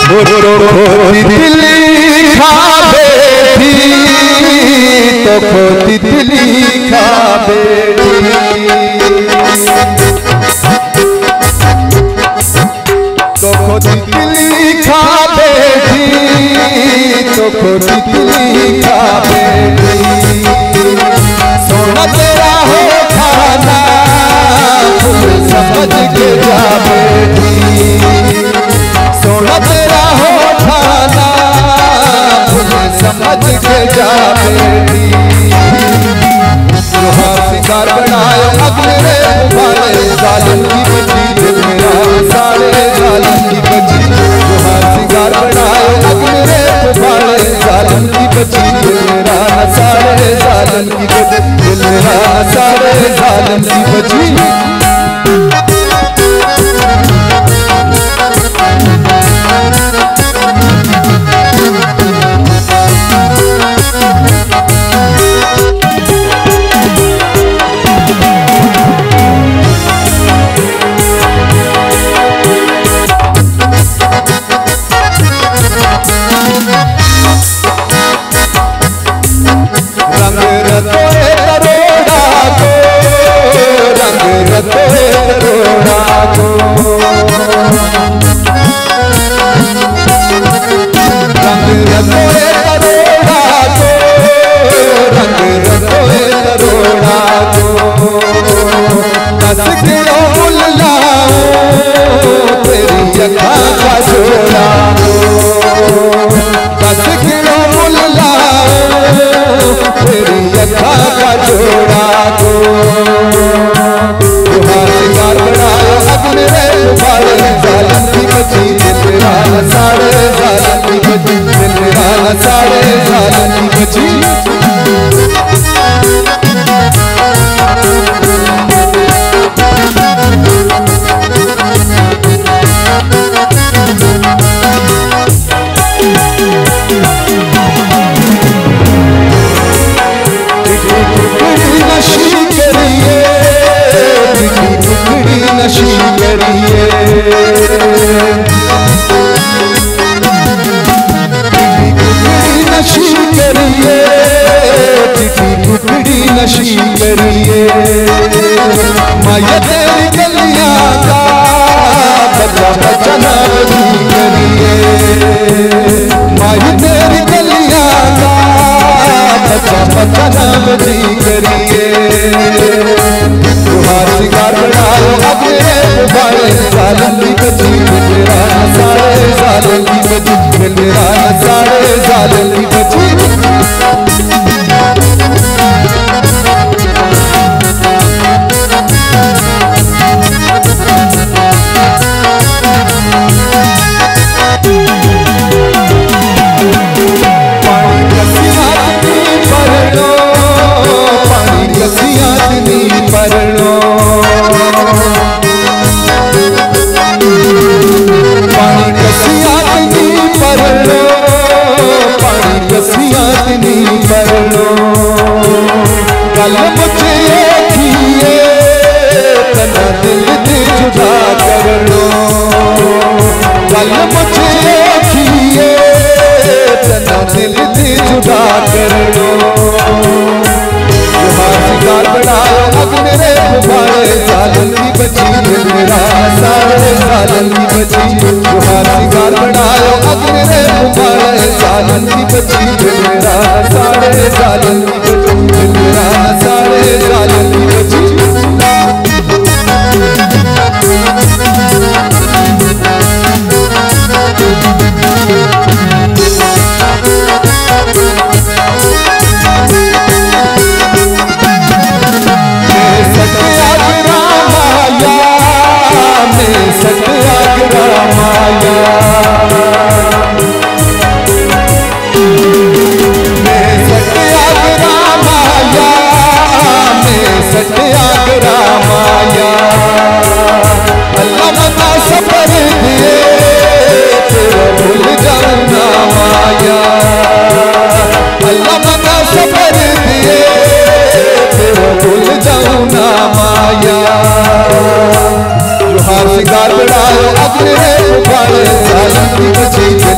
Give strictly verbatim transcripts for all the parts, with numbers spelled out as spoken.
तितली खावे थी तो खो तितली खावे तो खो तितली खावे थी तो खो तितली खावे सोना तेरा हो खाना फूल समझ के जावे सोना तेरा हो खाना फूल समझ के जावे लोहा सिंगार बनाए अगले तुम्हारे जालिम की बची दिल मेरा सारे जालिम की बची लोहा सिंगार बनाए अगले तुम्हारे जालिम की बची दिल मेरा सारे जालिम की बची दिल मेरा सारे जालिम की बची नशी करिए माया तेरी गलियां का बच्चा बच्चा नाजी करिए माया तेरी गलियां का बच्चा बच्चा नाजी करिए तुम्हारा सिंगार बनाओ अगले तुम्हारे सालन की बची मेरा सारे सालन की बची मेरा सारे सालन की बची सिंगार बढ़ाओ अगले सालन की बची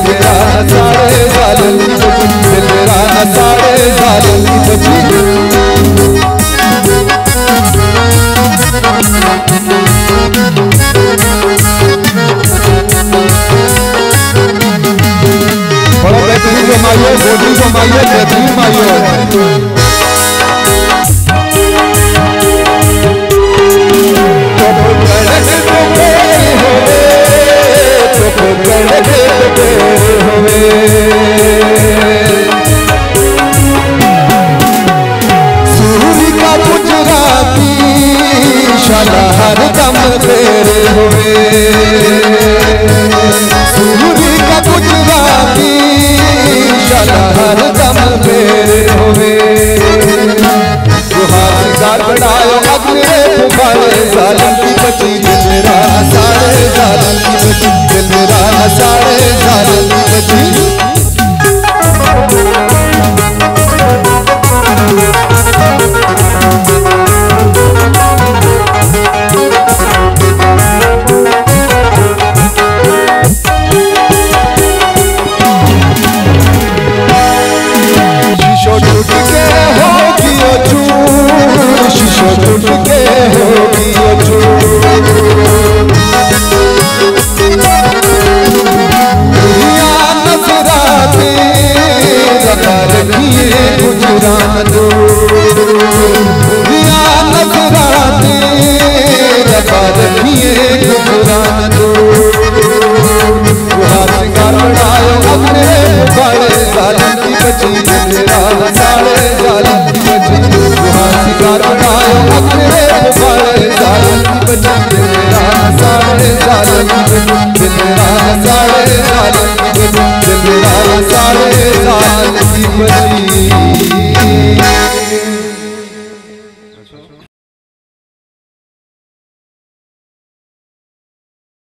जालिम की बची। बड़ा बेहतरीन जमाइए, गोदी जमाइए, बेहतरीन माइए। तो